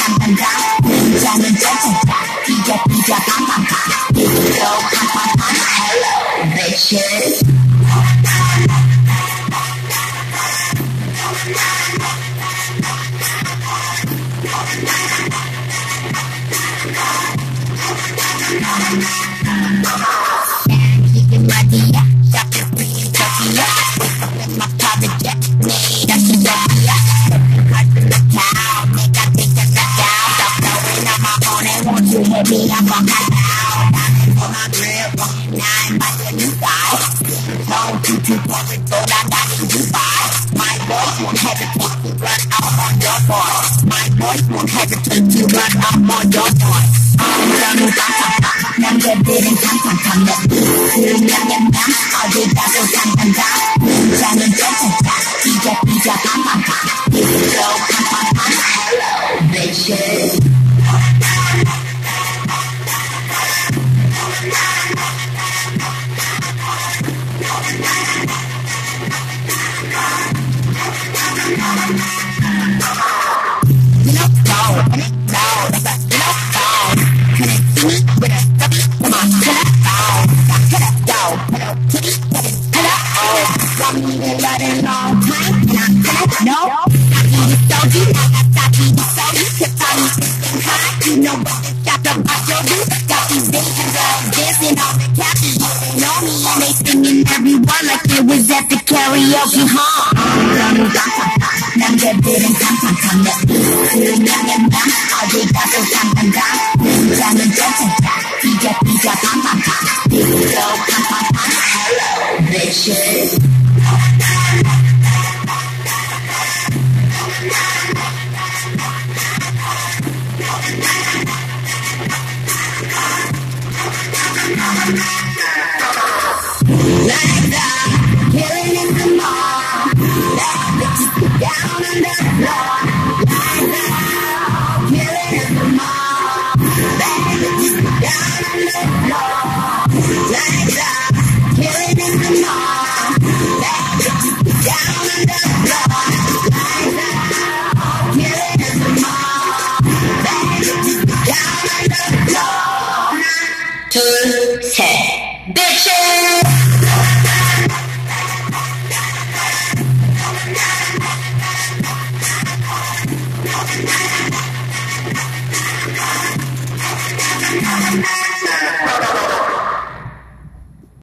깜깜깜 문자는 쩌쩌짜 삐져 삐져 팡팡팡 삐져 팡팡팡 Hello bitches Madia, shop is free in Tokyo. Wake up in my private jet, made up in Tokyo. Cars in the town, make I take the back out. Stop blowing on my own and won't you hit me up on my down. Diamonds for my grip, 189 by the new side. Zone 22 so I got in Dubai. My boys won't hesitate to run out on your boy. My boys won't hesitate to run out on your boy. 남자들은 탕탕탕 내 냠냠냠 어디 가도 탕탕탕 문자는 쩌쩌짜 삐져 삐져 팡팡팡 삐져 팡팡팡 Hello bitches You know, go, and it go, that's a, you know, go. Can it see me with a W? Come on, can it go? Can it go? Hello, kitty, hello, oh. Want me to let it long time? And I'm gonna know. Saki the soju, Nagasaki the soju. Tiffany sitting high, you know what this got about your do. Got these Asian girls dancing on the cappy. They know me and they singing every word like it was at the karaoke, huh? 남자들은 탕탕탕 내 냠냠냠 어디 가도 탕탕탕 문자는 쩌쩌짜 삐져 삐져 팡팡팡 삐져 팡팡팡 Hello bitches Like that, killing in the mall down on the floor, like that, killing in the mall, down on the floor, like that, killing in the mall, down on the floor, like that, killing in the mall, down on the floor. 둘, 셋, bitches.